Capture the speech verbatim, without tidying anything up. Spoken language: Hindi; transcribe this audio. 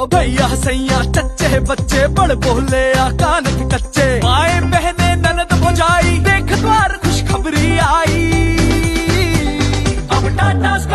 भैया सैया चच्चे बच्चे बड़ बोले आ कान के कच्चे, आए बहने ननद भौजाई देख द्वार खुशखबरी आई। अब टाटा